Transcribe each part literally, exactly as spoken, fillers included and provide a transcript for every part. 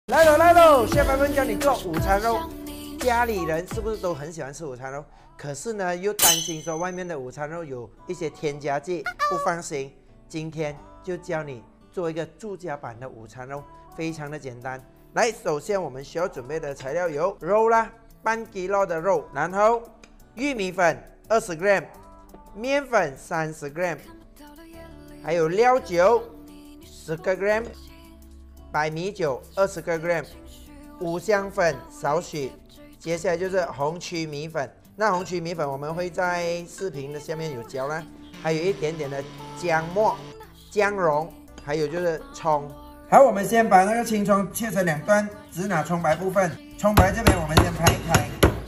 来喽来喽！下班们教你做午餐肉。家里人是不是都很喜欢吃午餐肉？可是呢，又担心说外面的午餐肉有一些添加剂，不放心。今天就教你做一个住家版的午餐肉，非常的简单。来，首先我们需要准备的材料有肉啦，半 kilo 的肉，然后玉米粉二十 gram， 面粉三十 gram， 还有料酒十个 gram。 白米酒二十个 gram， 五香粉少许，接下来就是红曲米粉。那红曲米粉我们会在视频的下面有教啦，还有一点点的姜末、姜蓉，还有就是葱。好，我们先把那个青葱切成两段，只拿葱白部分。葱白这边我们先拍一拍，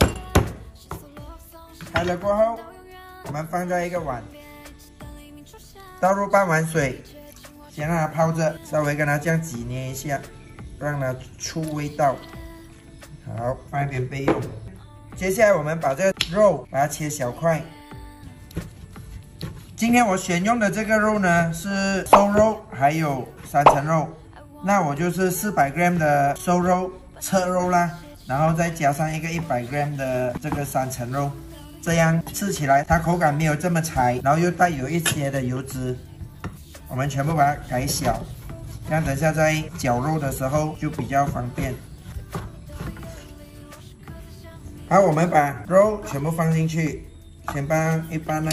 拍了过后，我们放在一个碗，倒入半碗水。 先让它泡着，稍微跟它这样挤捏一下，让它出味道。好，放一边备用。接下来我们把这个肉把它切小块。今天我选用的这个肉呢是瘦肉，还有三层肉。那我就是四百 gram 的瘦肉侧肉啦，然后再加上一个一百 gram 的这个三层肉，这样吃起来它口感没有这么柴，然后又带有一些的油脂。 我们全部把它改小，这样等下在绞肉的时候就比较方便。好，我们把肉全部放进去，先拌一拌呢。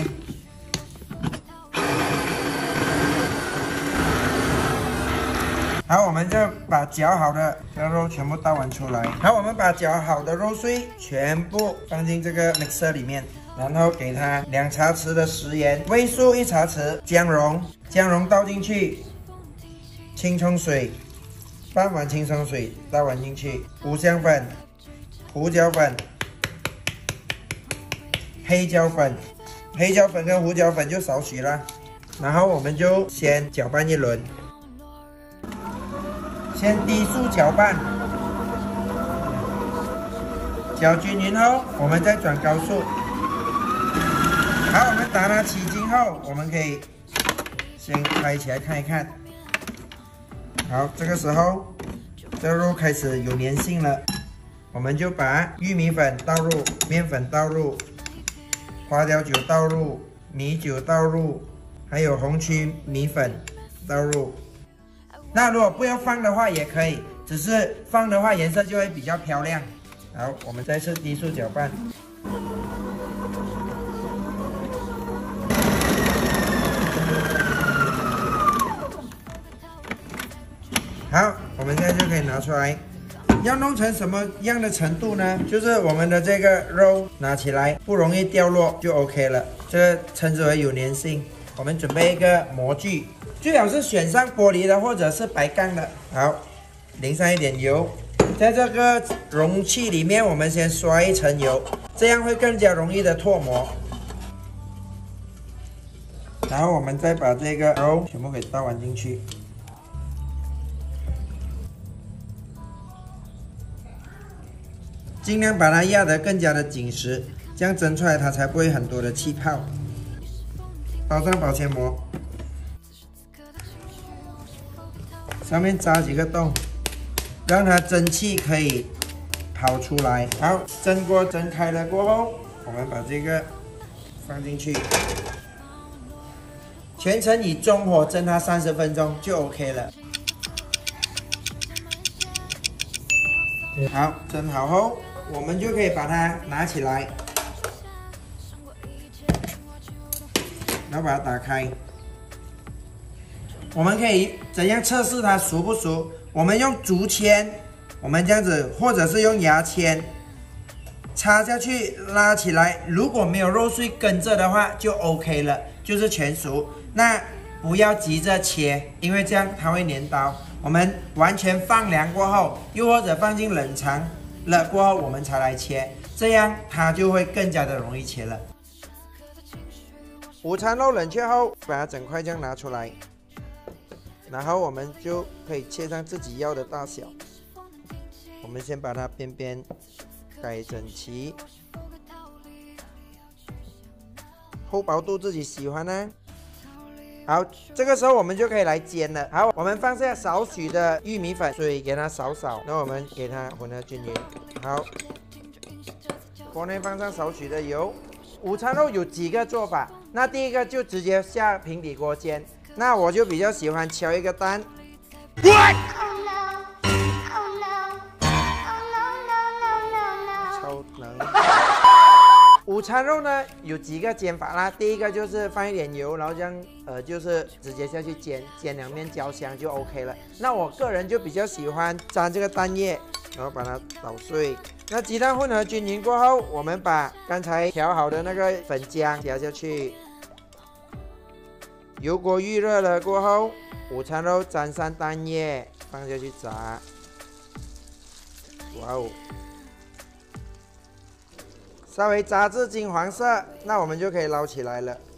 好，我们就把绞好的这肉全部倒完出来。好，我们把绞好的肉碎全部放进这个 mixer 里面。 然后给它两茶匙的食盐，味素一茶匙，姜蓉，姜蓉倒进去，青葱水，半碗青葱水倒完进去，五香粉，胡椒粉，黑椒粉，黑椒粉跟胡椒粉就少许啦。然后我们就先搅拌一轮，先低速搅拌，搅均匀后，我们再转高速。 好，我们打它起筋后，我们可以先开起来看一看。好，这个时候这肉开始有粘性了，我们就把玉米粉倒入，面粉倒入，花雕酒倒入，米酒倒入，还有红曲米粉倒入。那如果不要放的话也可以，只是放的话颜色就会比较漂亮。好，我们再次低速搅拌。 好，我们现在就可以拿出来。要弄成什么样的程度呢？就是我们的这个肉拿起来不容易掉落就 OK 了，这称之为有粘性。我们准备一个模具，最好是选上玻璃的或者是白钢的。好，淋上一点油，在这个容器里面，我们先刷一层油，这样会更加容易的脱模。然后我们再把这个肉全部给倒完进去。 尽量把它压得更加的紧实，这样蒸出来它才不会很多的气泡。包上保鲜膜，上面扎几个洞，让它蒸汽可以跑出来。好，蒸锅蒸开了过后，我们把这个放进去，全程以中火蒸它三十分钟就 OK 了。 好，蒸好后，我们就可以把它拿起来，然后把它打开。我们可以怎样测试它熟不熟？我们用竹签，我们这样子，或者是用牙签插下去拉起来。如果没有肉碎跟着的话，就 OK 了，就是全熟。那不要急着切，因为这样它会粘刀。 我们完全放凉过后，又或者放进冷藏了过后，我们才来切，这样它就会更加的容易切了。午餐肉冷却后，把它整块这样拿出来，然后我们就可以切上自己要的大小。我们先把它边边改整齐，厚薄度自己喜欢呢。 好，这个时候我们就可以来煎了。好，我们放下少许的玉米粉，水给它少少，然后我们给它混合均匀。好，锅内放上少许的油。午餐肉有几个做法，那第一个就直接下平底锅煎，那我就比较喜欢敲一个蛋。超能。午餐肉呢有几个煎法啦，第一个就是放一点油，然后这样呃就是直接下去煎，煎两面焦香就 OK 了。那我个人就比较喜欢沾这个蛋液，然后把它捣碎。那鸡蛋混合均匀过后，我们把刚才调好的那个粉浆加下去。油锅预热了过后，午餐肉沾上蛋液，放下去炸。哇哦！稍微炸至金黄色，那我们就可以捞起来了。